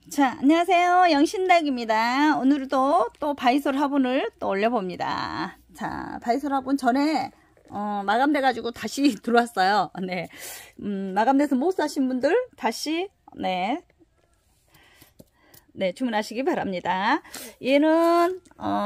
자, 안녕하세요. 영신닭입니다. 오늘도 또 바이솔 화분을 또 올려봅니다. 자, 바이솔 화분 전에 마감돼가지고 다시 들어왔어요. 네, 마감돼서 못 사신 분들 다시 네 주문하시기 바랍니다. 얘는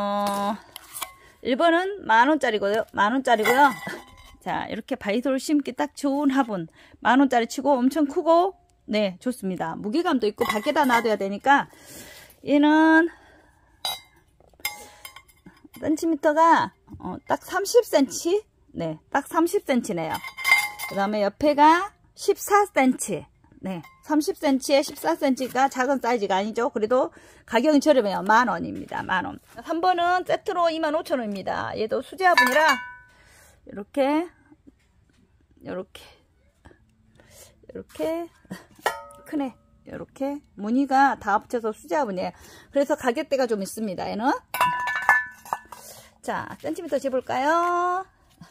1번은 만원짜리고요. 만원짜리고요. 자, 이렇게 바이솔 심기 딱 좋은 화분. 만원짜리 치고 엄청 크고 네, 좋습니다. 무게감도 있고 밖에다 놔둬야 되니까 얘는 센티미터가 딱 30cm. 네, 딱 30cm네요. 그 다음에 옆에가 14cm. 네, 30cm에 14cm가 작은 사이즈가 아니죠. 그래도 가격이 저렴해요. 만원입니다. 만원. 3번은 세트로 25,000원입니다. 얘도 수제 화분이라 이렇게 크네. 이렇게 무늬가 다 합쳐서 수제 화분이에요. 그래서 가격대가 좀 있습니다. 얘는. 자, 센티미터 재볼까요?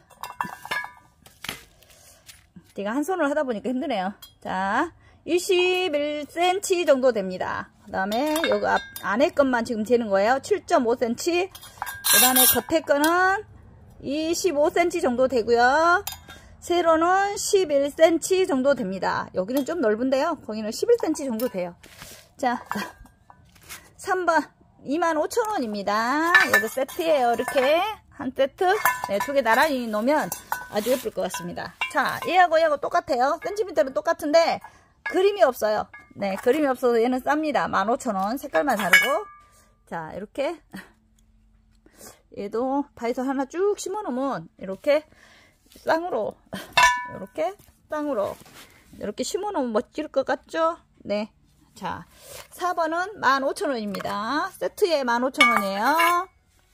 제가 한 손으로 하다 보니까 힘드네요. 자, 21cm 정도 됩니다. 그 다음에 여기 안에 것만 지금 재는 거예요. 7.5cm. 그 다음에 겉에 거는 25cm 정도 되고요. 세로는 11cm 정도 됩니다. 여기는 좀 넓은데요. 거기는 11cm 정도 돼요. 자, 3번 25,000원입니다. 이거 세트예요. 이렇게 한 세트 네, 두 개 나란히 놓으면 아주 예쁠 것 같습니다. 자, 얘하고 똑같아요. 센티미터는 똑같은데 그림이 없어요. 네, 그림이 없어서 얘는 쌉니다. 15,000원. 색깔만 다르고. 자, 이렇게 얘도 바이솔 하나 쭉 심어 놓으면 이렇게 쌍으로 이렇게 심어 놓으면 멋질 것 같죠? 네. 자, 4번은 15,000원입니다. 세트에 15,000원이에요.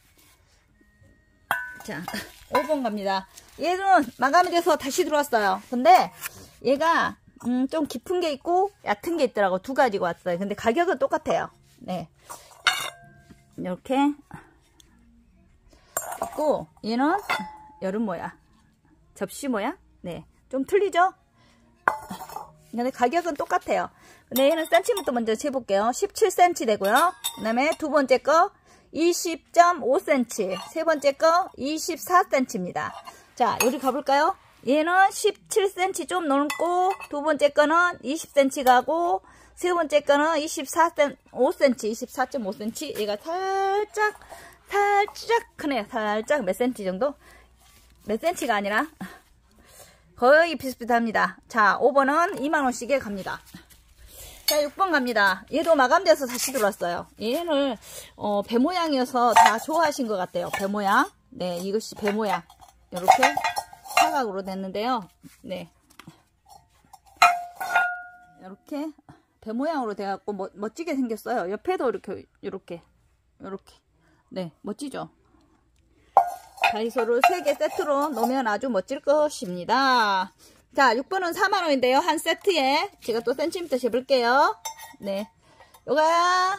자, 5번 갑니다. 얘는 마감이 돼서 다시 들어왔어요. 근데 얘가 좀 깊은 게 있고 얕은 게 있더라고. 두 가지가 왔어요. 근데 가격은 똑같아요. 네. 이렇게 있고 얘는 여름 모양. 접시 모양? 네. 좀 틀리죠? 근데 가격은 똑같아요. 근데 얘는 센티미터 먼저 재볼게요. 17cm 되고요. 그 다음에 두 번째 거 20.5cm. 세 번째 거 24cm입니다. 자, 여기 가볼까요? 얘는 17cm 좀 넘고, 두 번째 거는 20cm 가고, 세 번째 거는 24.5cm, 24.5cm. 얘가 살짝 크네요. 살짝 몇 cm 정도? 몇 cm가 아니라 거의 비슷비슷합니다. 자, 5번은 2만원씩에 갑니다. 자, 6번 갑니다. 얘도 마감돼서 다시 들어왔어요. 얘는 배 모양이어서 다 좋아하신 것 같아요. 배 모양. 네, 이것이 배 모양. 이렇게 사각으로 됐는데요. 네, 이렇게 배 모양으로 돼갖고 멋지게 생겼어요. 옆에도 이렇게 네, 멋지죠? 바이솔을 3개 세트로 놓으면 아주 멋질 것입니다. 자, 6번은 4만원인데요. 한 세트에 제가 또 센티미터 재볼게요. 네, 요가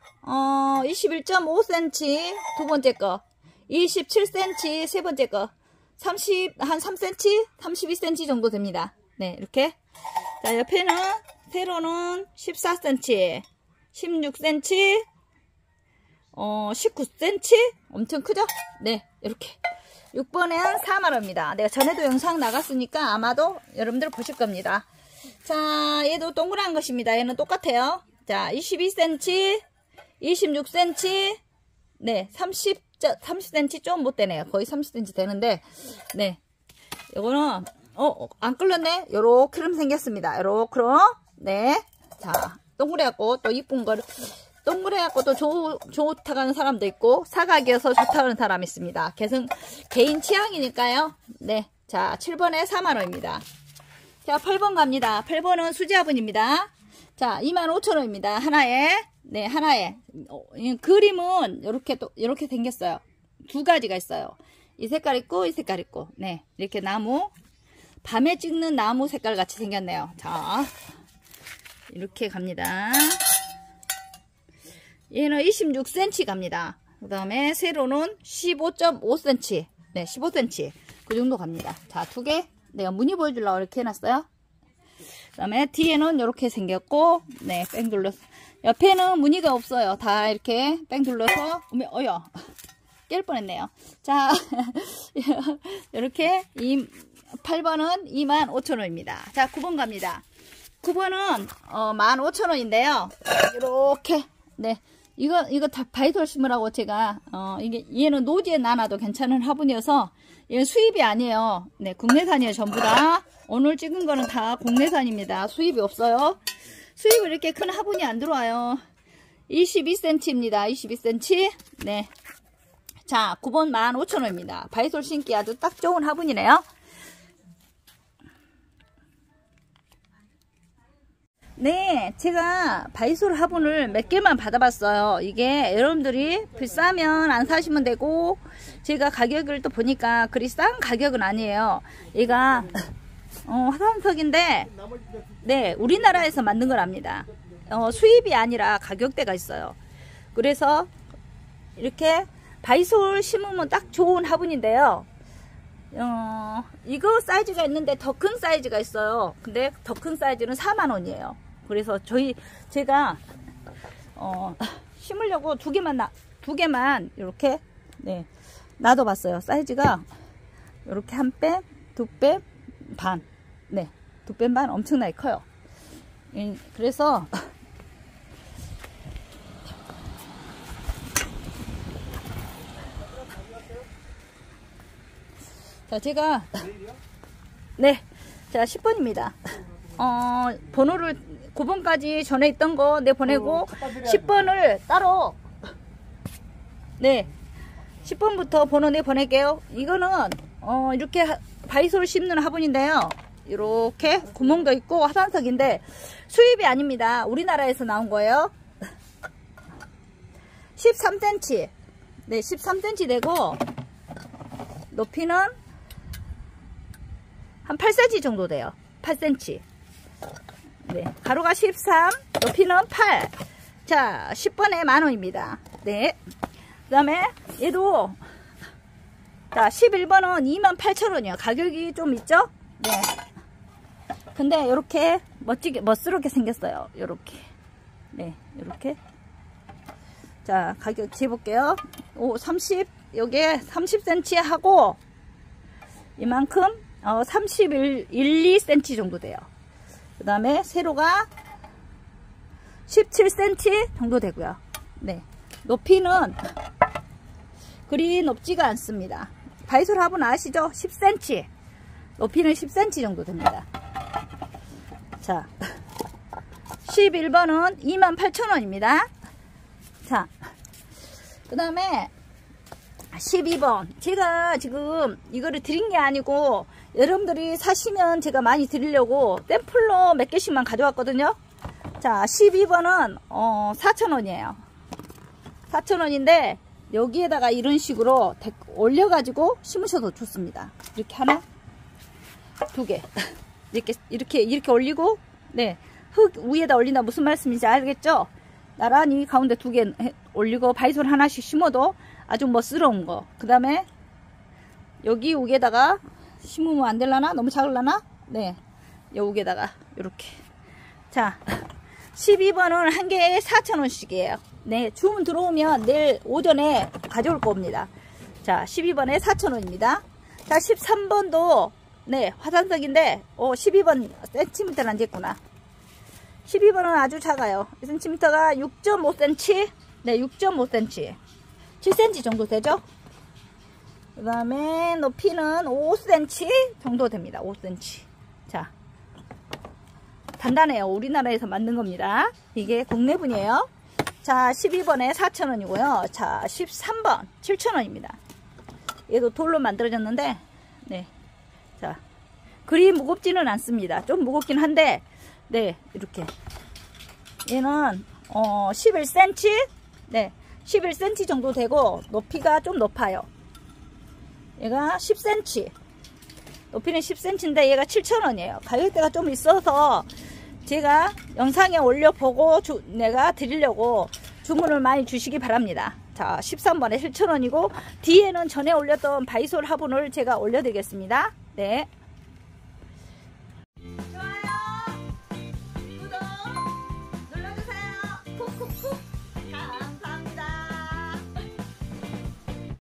21.5cm 두 번째 거, 27cm 세 번째 거, 한 3cm, 32cm 정도 됩니다. 네, 이렇게. 자, 옆에는 세로는 14cm, 16cm, 19cm? 엄청 크죠? 네, 이렇게. 6번엔 4만원입니다. 내가 전에도 영상 나갔으니까 아마도 여러분들 보실 겁니다. 자, 얘도 동그란 것입니다. 얘는 똑같아요. 자, 22cm, 26cm, 네, 30cm 좀 못 되네요. 거의 30cm 되는데, 네. 요거는, 안 끌렸네? 요렇게름 생겼습니다. 요렇게름. 네. 자, 동그래갖고 또 이쁜 거를. 동그래갖고 또 좋다고 하는 사람도 있고 사각이어서 좋다고 하는 사람이 있습니다. 개인 취향이니까요. 네, 자, 7번에 4만원입니다. 자, 8번 갑니다. 8번은 수제 화분입니다. 자, 25,000원입니다. 하나에. 네, 하나에. 그림은 이렇게 생겼어요. 두 가지가 있어요. 이 색깔 있고 이 색깔 있고. 네, 이렇게 밤에 찍는 나무 색깔 같이 생겼네요. 자, 이렇게 갑니다. 얘는 26cm 갑니다. 그 다음에 세로는 15.5cm. 네, 15cm. 그 정도 갑니다. 자, 두 개. 내가 무늬 보여주려고 이렇게 해놨어요. 다음에 뒤에는 이렇게 생겼고, 네, 뺑 둘러서. 옆에는 무늬가 없어요. 다 이렇게 뺑 둘러서, 어여, 깰 뻔했네요. 자, 이렇게 8번은 25,000원입니다. 자, 9번 갑니다. 9번은 15,000원인데요. 이렇게, 네. 이거 다 바이돌 심으라고 제가, 이게, 얘는 노지에 나놔도 괜찮은 화분이어서, 얘는 수입이 아니에요. 네, 국내산이에요, 전부 다. 오늘 찍은 거는 다 국내산입니다. 수입이 없어요. 수입이 이렇게 큰 화분이 안 들어와요. 22cm입니다. 22cm. 네. 자, 9번 15,000원입니다. 바이솔 심기 아주 딱 좋은 화분이네요. 네, 제가 바이솔 화분을 몇 개만 받아봤어요. 이게 여러분들이 비싸면 안 사시면 되고, 제가 가격을 또 보니까 그리 싼 가격은 아니에요. 얘가 화산석인데, 네, 우리나라에서 만든 거랍니다. 수입이 아니라 가격대가 있어요. 그래서 이렇게 바이솔 심으면 딱 좋은 화분인데요. 이거 사이즈가 있는데 더 큰 사이즈가 있어요. 근데 더 큰 사이즈는 4만원이에요. 그래서 제가 심으려고 두 개만 이렇게, 네, 놔둬봤어요. 사이즈가 이렇게 한 뺨, 두 뺨 반, 네, 두 뺨 반 엄청나게 커요. 그래서 자, 제가 네, 자, 10번입니다. 번호를 9번까지 전에 있던 거 내보내고 10번을 따로, 네, 10번부터 번호 내보낼게요. 이거는 이렇게 바이솔 심는 화분인데요. 이렇게 구멍도 있고 화산석인데 수입이 아닙니다. 우리나라에서 나온 거예요. 13cm, 네, 13cm 되고 높이는 한 8cm 정도 돼요. 8cm. 네, 가로가 13, 높이는 8. 자, 10번에 만원입니다. 네. 그 다음에 얘도, 자, 11번은 28,000원이요. 가격이 좀 있죠? 네. 근데 이렇게 멋스럽게 생겼어요. 요렇게. 네, 요렇게. 자, 가격 재볼게요. 요게 30cm 하고, 이만큼, 2cm 정도 돼요. 그 다음에 세로가 17cm 정도 되고요. 네. 높이는 그리 높지가 않습니다. 바이솔 화분 아시죠? 10cm. 높이는 10cm 정도 됩니다. 자, 11번은 28,000원입니다. 자, 그 다음에 12번. 제가 지금 이거를 드린 게 아니고 여러분들이 사시면 제가 많이 드리려고 샘플로 몇 개씩만 가져왔거든요. 자, 12번은 4,000원이에요. 4,000원인데 여기에다가 이런 식으로 올려가지고 심으셔도 좋습니다. 이렇게 하나, 두 개, 이렇게 올리고, 네, 흙 위에다 올린다 무슨 말씀인지 알겠죠? 나란히 가운데 두 개 올리고 바이솔 하나씩 심어도 아주 멋스러운 거. 그 다음에 여기 위에다가 심으면 안 될라나? 너무 작을라나? 네, 여기에다가 이렇게. 자, 12번은 한 개에 4,000원씩이에요. 네, 주문 들어오면 내일 오전에 가져올 겁니다. 자, 12번에 4,000원입니다. 자, 13번도 네, 화산석인데 12번 센티미터는 안 됐구나. 12번은 아주 작아요. 센티미터가 6.5cm, 네, 6.5cm, 7cm 정도 되죠. 그 다음에 높이는 5cm 정도 됩니다. 5cm. 자, 단단해요. 우리나라에서 만든 겁니다. 이게 국내분이에요. 자, 12번에 4,000원이고요. 자, 13번 7,000원입니다. 얘도 돌로 만들어졌는데, 네, 자, 그리 무겁지는 않습니다. 좀 무겁긴 한데, 네, 이렇게 얘는 11cm, 네, 11cm 정도 되고 높이가 좀 높아요. 얘가 10cm, 높이는 10cm인데 얘가 7,000원이에요. 가격대가 좀 있어서 제가 영상에 올려보고 내가 드리려고 주문을 많이 주시기 바랍니다. 자, 13번에 7,000원이고 뒤에는 전에 올렸던 바이솔 화분을 제가 올려드리겠습니다. 네. 좋아요. 후.